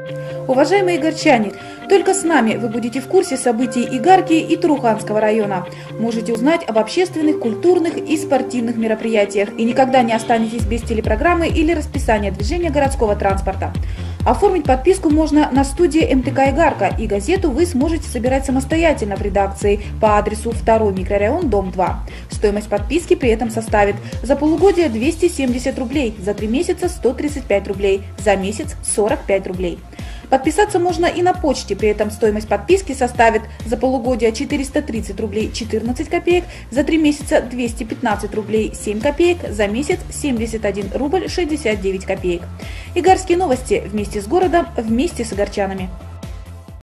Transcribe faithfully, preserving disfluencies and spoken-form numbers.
Уважаемые игорчане, только с нами вы будете в курсе событий Игарки и Туруханского района. Можете узнать об общественных, культурных и спортивных мероприятиях и никогда не останетесь без телепрограммы или расписания движения городского транспорта. Оформить подписку можно на студии эм тэ ка «Игарка», и газету вы сможете собирать самостоятельно в редакции по адресу второй микрорайон, дом два. Стоимость подписки при этом составит за полугодие двести семьдесят рублей, за три месяца сто тридцать пять рублей, за месяц сорок пять рублей. Подписаться можно и на почте, при этом стоимость подписки составит за полугодие четыреста тридцать рублей четырнадцать копеек, за три месяца двести пятнадцать рублей семь копеек, за месяц семьдесят один рубль шестьдесят девять копеек. Игарские новости вместе с городом, вместе с игорчанами.